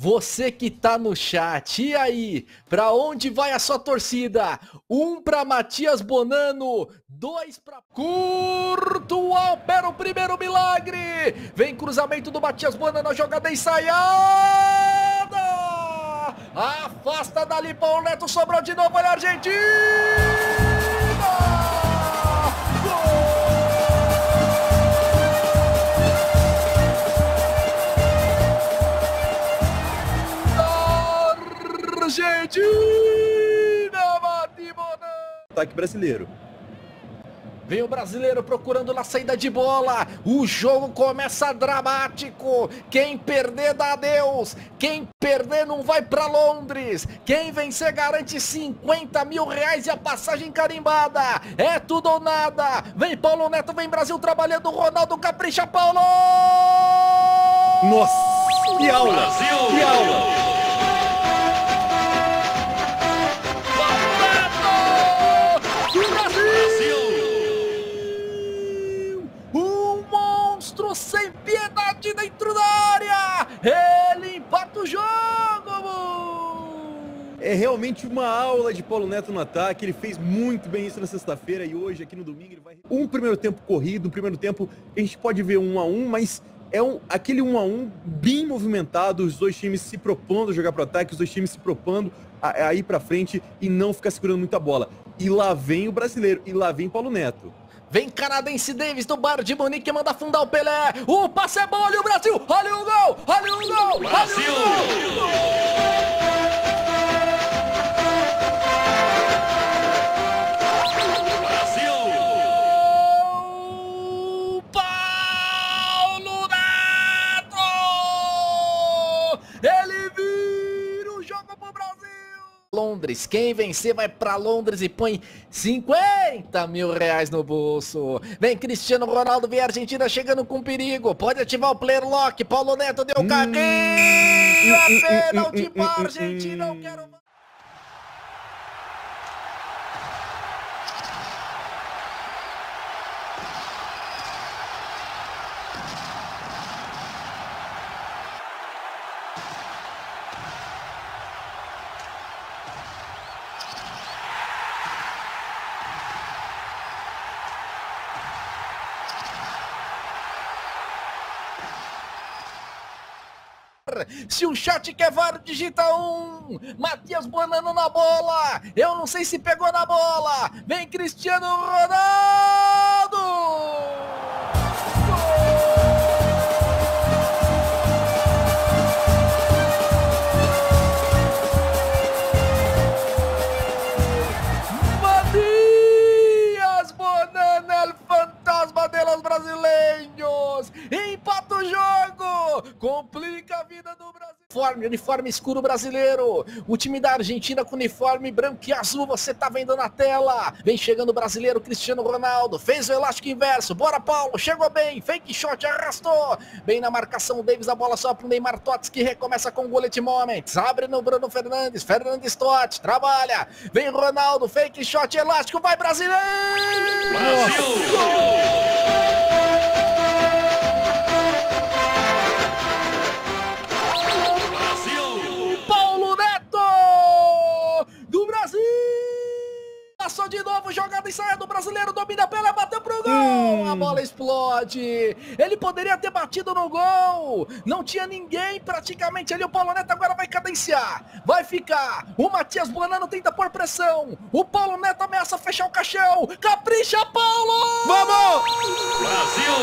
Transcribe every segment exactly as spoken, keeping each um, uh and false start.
Você que tá no chat, e aí? Pra onde vai a sua torcida? Um pra Matias Bonanno, dois pra... Courtois opera o primeiro milagre! Vem cruzamento do Matias Bonanno, a jogada ensaiada! Afasta dali, Paulo Neto, sobrou de novo, olha a Argentina! Argentina, bate Bonanno. Ataque brasileiro. Vem o brasileiro procurando na saída de bola. O jogo começa dramático. Quem perder dá adeus. Quem perder não vai pra Londres. Quem vencer garante cinquenta mil reais e a passagem carimbada. É tudo ou nada. Vem Paulo Neto, vem Brasil trabalhando. Ronaldo capricha, Paulo. Nossa, que aula. Brasil. Que aula. Sem piedade dentro da área, ele empata o jogo. É realmente uma aula de Paulo Neto no ataque. Ele fez muito bem isso na sexta-feira e hoje aqui no domingo ele vai... Um primeiro tempo corrido, um primeiro tempo a gente pode ver um a um, mas é um, aquele um a um bem movimentado, os dois times se propondo a jogar para o ataque, os dois times se propondo a, a ir para frente e não ficar segurando muita bola. E lá vem o brasileiro, e lá vem Paulo Neto. Vem canadense Davis do Bayern de Munique, manda afundar o Pelé. O passe é bom, olha o Brasil, olha o gol, olha o gol, Brasil. Olha o gol. Brasil. Paulo Neto. Ele vira o jogo pro Brasil. Londres, quem vencer vai pra Londres e põe cinquenta mil reais no bolso. Vem Cristiano Ronaldo, vem a Argentina chegando com perigo. Pode ativar o player lock. Paulo Neto deu carrinho. A pênalti pra Argentina. Eu quero... Se o chat quer V A R, digita um. Matias Bonanno na bola. Eu não sei se pegou na bola. Vem Cristiano Ronaldo. Matias Bonanno, el fantasma de los brasileiros. Empata o jogo. Complica a vida do Brasil. Uniforme, uniforme escuro brasileiro. O time da Argentina com uniforme branco e azul, você tá vendo na tela. Vem chegando o brasileiro Cristiano Ronaldo. Fez o elástico inverso. Bora, Paulo. Chegou bem. Fake shot, arrastou. Bem na marcação o Davis, a bola só pro Neymar Tots, que recomeça com o Bullet Moments. Abre no Bruno Fernandes. Fernandes Tots. Trabalha. Vem Ronaldo. Fake shot, elástico. Vai, brasileiro! Brasil! Passou de novo, jogada ensaiada, o brasileiro domina a Pelé, bateu pro gol, hum. A bola explode, ele poderia ter batido no gol, não tinha ninguém praticamente ali, o Paulo Neto agora vai cadenciar, vai ficar, o Matias Bonanno tenta pôr pressão, o Paulo Neto ameaça fechar o caixão, capricha Paulo! Vamos! Brasil!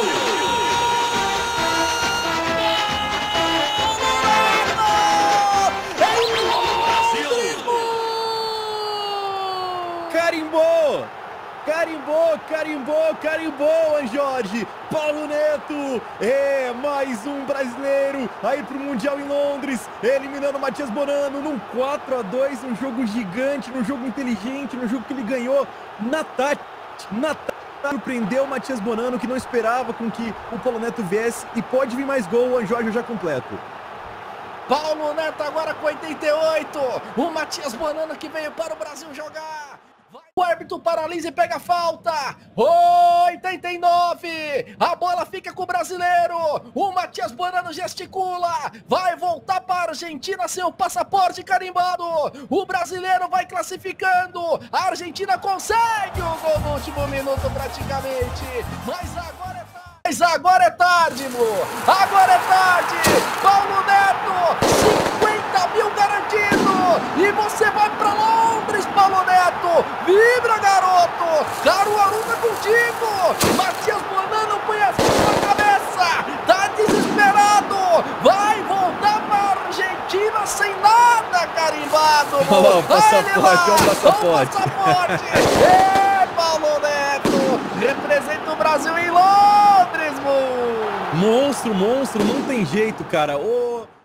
Carimbou! Carimbou, carimbou, carimbou, Jorge! Paulo Neto é mais um brasileiro aí pro Mundial em Londres, eliminando Matias Bonanno num quatro a dois, um jogo gigante, num jogo inteligente, num jogo que ele ganhou na tática, na tática. Surpreendeu o Matias Bonanno, que não esperava com que o Paulo Neto viesse, e pode vir mais gol, o Jorge já completo. Paulo Neto agora com oitenta e oito, o Matias Bonanno que veio para o Brasil jogar. Vai... O árbitro paralisa e pega a falta. oitenta e nove. A bola fica com o brasileiro. O Matias Bonanno gesticula. Vai voltar para a Argentina sem o passaporte carimbado. O brasileiro vai classificando. A Argentina consegue o gol no último minuto praticamente. Mas agora é tarde. Mas agora é tarde, Mo. Agora é tarde. Paulo Neto. cinquenta mil garantido. E você vai para Londres, Paulo Neto. Vibra, garoto. Caruaru tá contigo. Matias Bonanno põe a mão na cabeça. Tá desesperado. Vai voltar para a Argentina sem nada carimbado. Olha o passaporte, olha o passaporte. O passaporte. É, Paulo Neto. Representa o Brasil em Londres, mo. Monstro, monstro. Não tem jeito, cara. Ô...